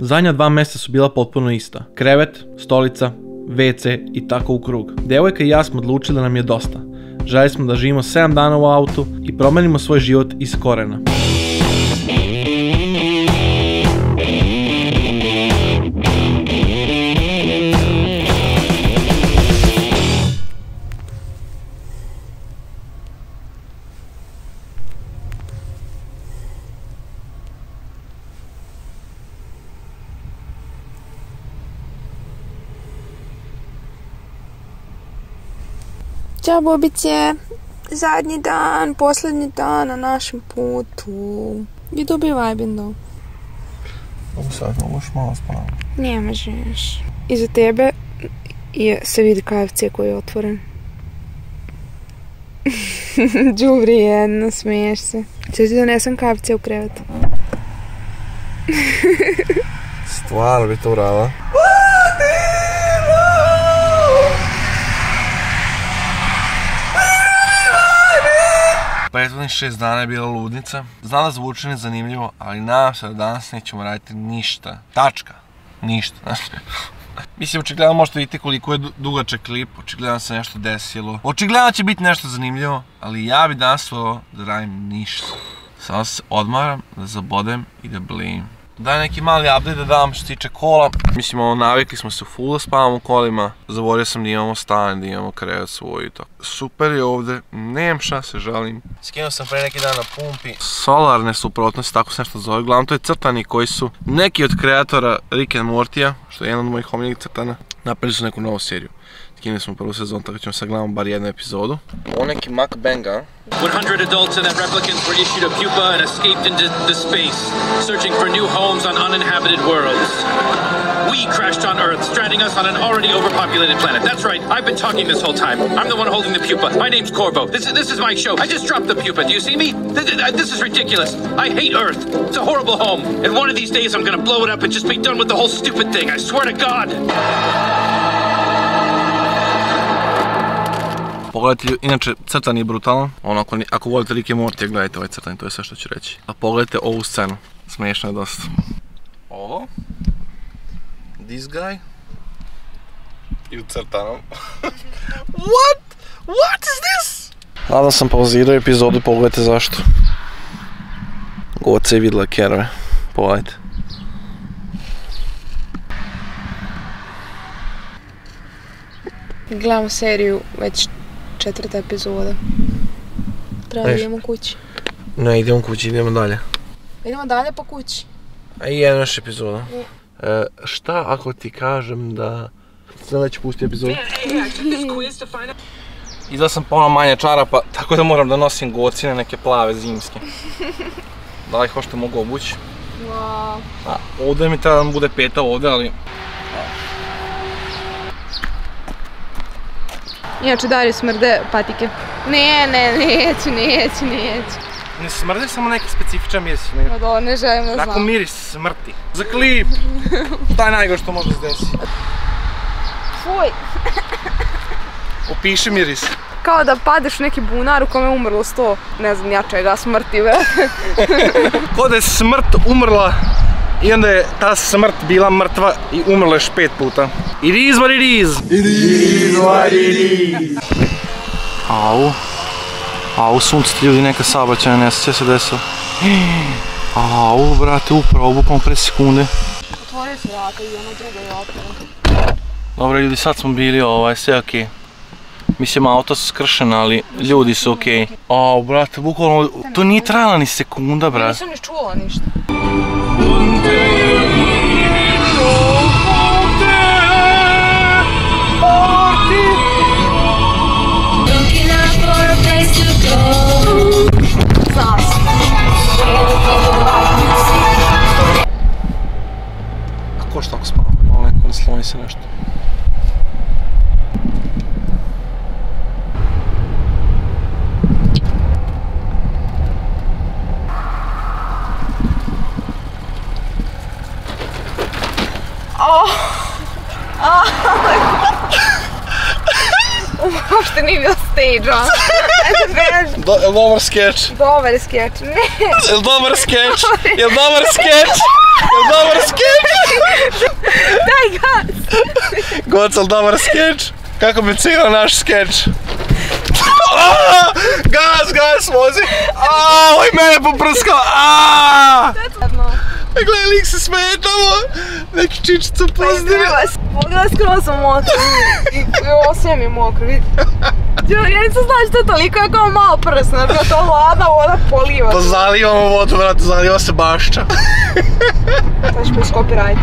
Zadnja 2 mjesta su bila potpuno ista. Krevet, stolica, WC i tako u krug. Djevojka i ja smo odlučili da nam je dosta. Željeli smo da živimo 7 dana u autu i promenimo svoj život iz korena. Ćao Bobice, zadnji dan, posljednji dan na našem putu. I dobivaj bindo. Ovo sad mogu još malo spavati. Ne možeš. Iza tebe se vidi KFC koji je otvoren. Đubri jedno, smiješ se. Če ti donesem KFC u krevet? Stvarno bi to uradila. Prethodnih 6 dana je bila ludnica. Znam da zvuči nezanimljivo, ali nadam se da danas nećemo raditi ništa. Tačka. Ništa. Mislim, očigledno možete vidjeti koliko je dugačak klip, očigledno se nešto desilo. Očigledno će biti nešto zanimljivo, ali ja bi danas ovo da radim ništa. Samo se odmaram, da zabodem i da blim. Daj neki mali update da dam što se tiče kola. Mislim, navikli smo se u full da spavamo u kolima. Zaboravio sam da imamo stan, da imamo krevet svoj i tako. Super je ovdje, nemam šta se žalim. Skinuo sam pre neki dan na pumpi. Solarne suprotnosti, tako se nešto zove. Uglavnom to je crtani koji su neki od kreatora Rick and Mortija, što je jedan od mojih omiljenih crtana. Napravili su neku novu seriju. Skinuli smo prvu sezonu, tako ćemo sad gledamo bar jednu epizodu. Ovo neki mukbang, a? 100 adults and their replicants were issued a pupa and escaped into the space, searching for new homes on uninhabited worlds. We crashed on Earth, stranding us on an already overpopulated planet. That's right, I've been talking this whole time. I'm the one holding the pupa. My name's Corvo. This is my show. I just dropped the pupa. Do you see me? This is ridiculous. I hate Earth. It's a horrible home. And one of these days I'm gonna blow it up and just be done with the whole stupid thing. I swear to God. Pogledajte, inače crtan je brutalan, ako volite Rick and Morty, gledajte ovaj crtan, to je sve što ću reći. A pogledajte ovu scenu, smiješno je dosta. Ovo, this guy, i u crtanom. What is this? Nadam sam pauzirao epizodu, pogledajte zašto. Goce je vidjela kerove, pogledajte. Gledamo seriju već 4. epizoda. Treba da idemo kući. Ne, idemo kući, idemo dalje. Idemo dalje po kući. A i jedna još epizoda. Šta ako ti kažem da... Znam da ću pustiti epizodu. Izdao sam puno manje čarapa, tako da moram da nosim gocine, neke plave zimske. Da li ih hošte mogu obući? Wow. Ovdje mi treba da bude peta ovdje, ali... Inače, Dariju smrde patike. Neću. Ne smrde, samo neki specifičan miris. Ne želim da znam. Tako miris smrti. Za klip! To je najgore što može se desiti. Fuj! Opiši miris. Kao da padeš u neki bunar u kome je umrlo 100, ne znam ja čega, smrti, brate. Kao da je smrt umrla i onda je ta smrt bila mrtva i umrla još 5 puta. It is what it is! It is what it is! Au, sunce ti ljudi, neka saobraćajna nesreća se desila. Au, brate, upravo, bukvalno pre sekunde. Otvori se vrata i ono drugo je otvoreno. Dobro ljudi, sad smo bili, sve okej. Mislim, auto su skršena, ali ljudi su okej. Au, brate, bukvalno, to nije trajala ni sekunda, brate. Nisam ni čula ništa. Ko što ako spavam? Malo neko nasloni se nešto. Uopšte nije bio stage, a? Jel dobar skeč? Dobar skeč, ne. Jel dobar skeč? Jel dobar skeč? Jel dobar skeč? Gocal, dobar skeč. Kako bi cijelo naš skeč. Gas, vozi. Oj, mene poprskao. Gledaj, lik se smeje tamo. Neki čičicu pozdravio. Pogledaj, skoro sam mokra. Ovo sve mi je mokro, vidi. Ja nisam znaš što je toliko, je kao malo prsno, da to hladna voda poliva. Pa zalivamo vodu, vrati, zaliva se bašća. To ćeš bez copyright.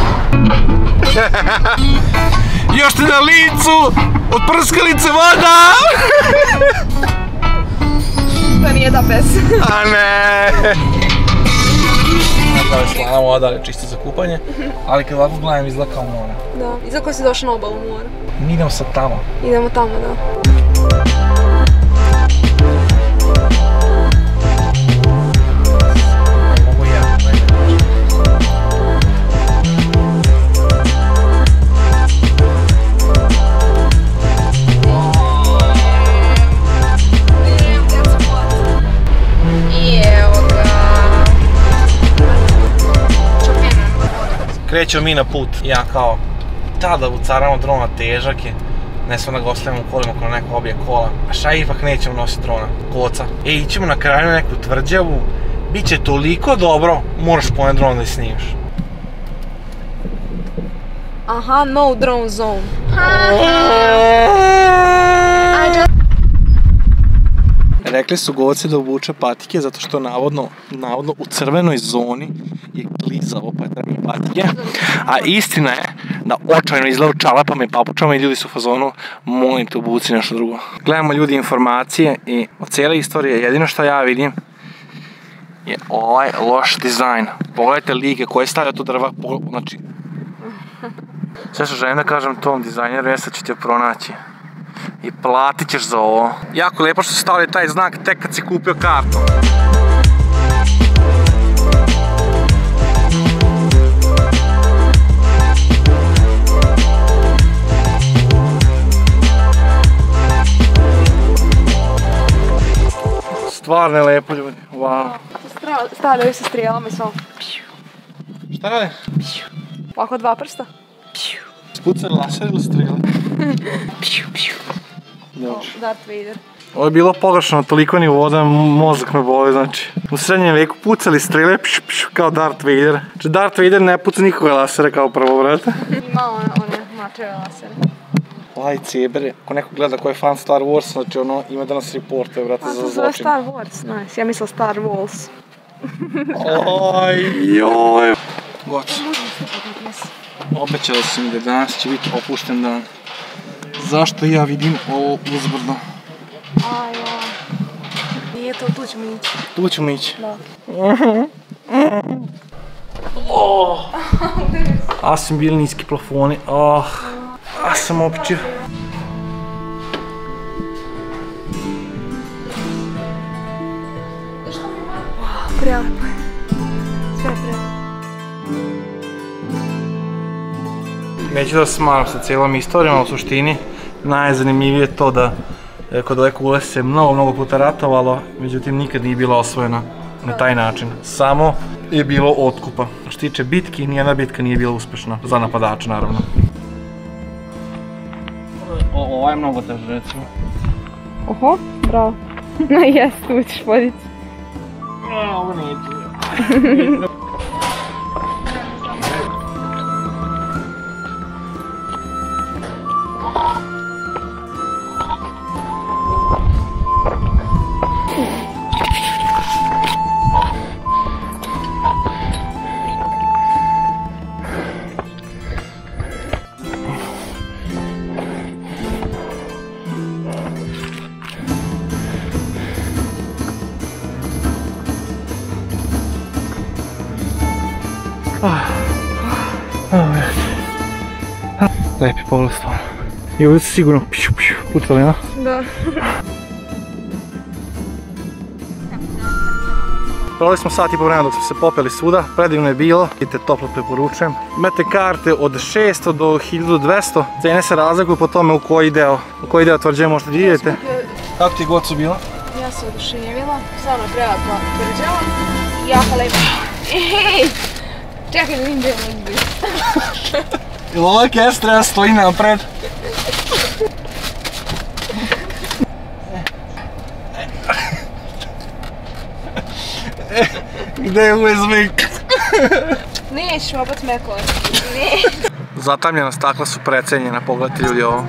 Još ti na licu od prskalice voda! To nije da pes. A ne! Da je slana voda, ali čisto za kupanje, ali kad ovako gledam izgleda kao more. Da, i za ko si došao na obalu mora? Mi idemo sad tamo. Idemo tamo, da. Mogu ja. Krećemo mi na put. Ja kao, tada ucaramo drona, težak je. Ne smo da ga ostavimo u kolima ako neko obje kola. A šta ipak nećemo nositi drona? Koca. Ićemo na kraju na neku tvrđavu. Biće toliko dobro, moraš poneti dron da je snimiš. Aha, no drone zone. Rekli su Goci da obuče patike zato što navodno u crvenoj zoni je klizavo pa je treba i patike. A istina je da očajno izgleda u čalapama i papučama i ljudi su u fazonu molim te obuci nešto drugo. Gledamo ljudi informacije i od cijele istorije jedino što ja vidim je ovaj loš dizajn. Pogledajte like koje stavlja tu drva, znači... Sve što želim da kažem tom dizajneru jeste da ću te pronaći. I platit ćeš za ovo. Jako lijepo što su stavili taj znak tek kad si kupio kartu. Stvarno je lijepo, ljudi. Wow. Stavljaju se strijelama i samo. Šta rade? Ovako 2 prsta. Spucali laser ili strijele? Darth Vader. Ovo je bilo pogrešno, toliko ni voda, mozak me boli, znači. U srednjem vijeku pucali strijele kao Darth Vader. Znači Darth Vader ne puca nikoga lasera kao prvo, brate. Ima one mačeve lasere. Lightsaber, ako neko gleda ko je fan Star Wars, znači ono ima da nas reportuje, brate, za zločin. To je Star Wars, nice. Ja mislila Star Wars. Joj. Goć. Obećala si mi da danas će biti opušten dan. Zašto ja vidim ovo uzbrdo? Nije to, tu ćemo ići. Tu ćemo ići? Da. A sam bili niski plafoni, a sam općio. Prelepo je. Sve je prelepo. Neću da se smaram sa cijelom istorijom, u suštini najzanimljivije je to da kod ove kule se mnogo puta ratovalo, međutim nikad nije bila osvojena na taj način. Samo je bilo otkupa. Što se tiče bitki, nijedna bitka nije bila uspješna, za napadača naravno. Ovo je mnogo teže, recimo. Oho, bravo. No jes, tu ćeš podići. Ovo neću. Lepi pogled stvarno. I ovdje su sigurno pucali, ja? Da. Provali smo sat i po vremena dok smo se popeli svuda, predivno je bilo, idite toplo preporučujem. Imate karte od 600 do 1200, cene se razlikuju po tome u koji deo tvrđe možete da idete. Kako ti god su bilo? Ja se oduševila, stvarno prelepa tvrđava i jako lepo. Čekaj da vidim gdje je Jel ovaj kes treba stoji napred? Gde je USB? Nećeš opet mekor. Zatamljena stakla su precenjena, pogledajte ljudi ovo.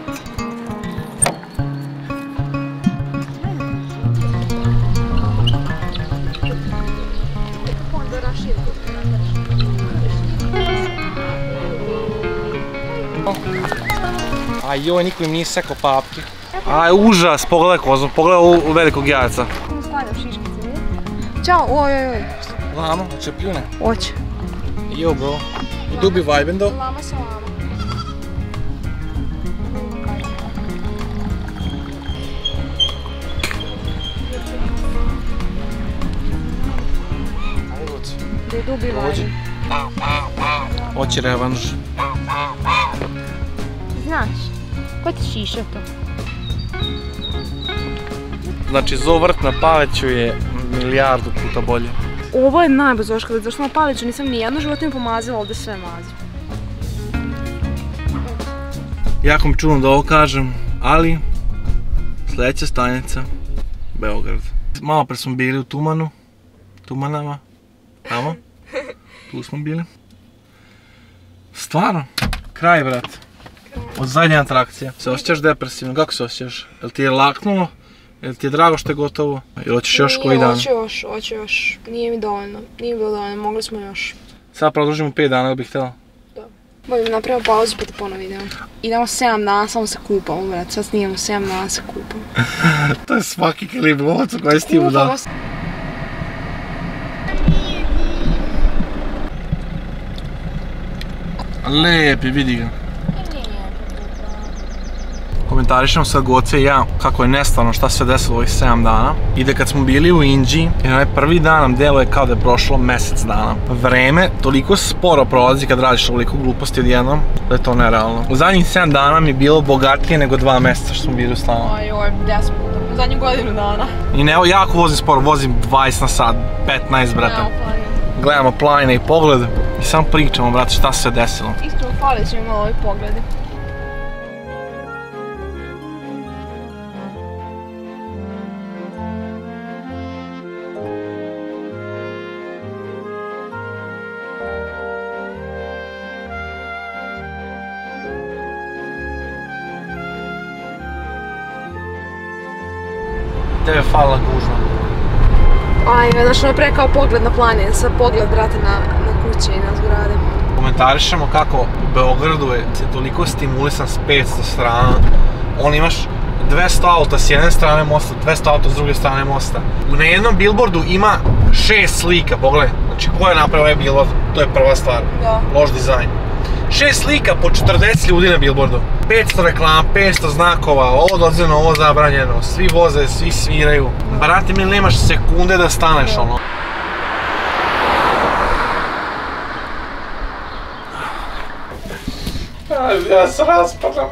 A joj, niko im nije sekao papke. Aj, užas, pogledaj kozu, pogledaj ovu velikog jajaca. Stavljam šiškice, ne? Ćao, oj. Lama, hoće pljune? Hoće. Jo bro, you do be vibing though? Lama sa lama. Ajde goci. They do be vibing. Hoće revanš. Znaš, ko ti šiša to? Znači, zovrt na paleću je milijardu puta bolje. Ovo je najbolj zoškali, zašto na paliću nisam nijedno životinju pomazila, ovdje sve mazim. Jako mi čudno da ovo kažem, ali sljedeća stanica, Beograd. Malo pre smo bili u Tumanama, tamo, tu smo bili. Stvarno, kraj brat. Od zadnje atrakcije. Se osjećaš depresivno, kako se osjećaš? Jel ti je laknulo? Jel ti je drago što je gotovo? Ili hoćeš još koji dan? Hoću još. Nije mi dovoljno. Nije bilo dovoljno, mogli smo još. Sad produžimo 5 dana, ili bih htjela? Da. Bolje napravimo pauzu pa te ponovo idemo. Idemo 7 dana, samo se kupamo, brat. Sad snijemo 7 dana, se kupamo. To je svaki klip lovcu koji si ti mu dao. Lijepi, vidi ga. Komentarišemo sad Goce i ja kako je nestvarno šta se desilo ovih 7 dana. I da kad smo bili u Inđiji, i onaj prvi dan nam deluje kao da je prošlo mjesec dana. Vreme toliko sporo prolazi kad radiš ovoliko gluposti odjednom, da je to nerealno. U zadnjih 7 dana mi je bilo bogatije nego 2 mjeseca što smo bili u stanu. Ajoj, 10 puta. U zadnju godinu dana. I ne, jako vozim sporo, vozim 20 na sat, 15 brate. Gledamo planine i pogled i samo pričamo brate šta se desilo. Isto fali će mi malo ovi pogledi. Tebe je falila gužva. Ajme, znači ono pre kao pogled na planine, sad pogled brate na kuće i na zgrade. Komentarišemo kako u Beogradu je toliko stimulisan s 500 strana. On imaš 200 auta s jedne strane mosta, 200 auta s druge strane mosta. Na jednom billboardu ima 6 slika, pogledaj. Znači ko je napravio ovaj billboard, to je prva stvar. Da. Loš dizajn. 6 slika po 40 ljudi na billboardu. 500 reklama, 500 znakova, ovo dozvoljeno, ovo zabranjeno, svi voze, svi sviraju. Brate mi, nemaš sekunde da staneš ono. Ja se raspadam.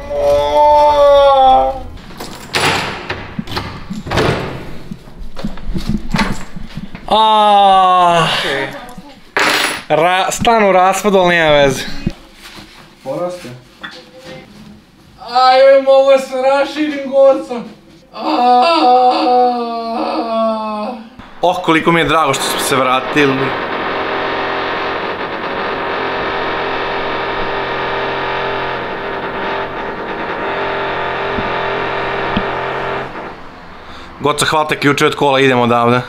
Stan u raspadu, ali nema veze. Poraste. Ajoj, mogu se raširim gorcom. Oh, koliko mi je drago što smo se vratili. Goco, hvala te ključe od kola, idemo odavde.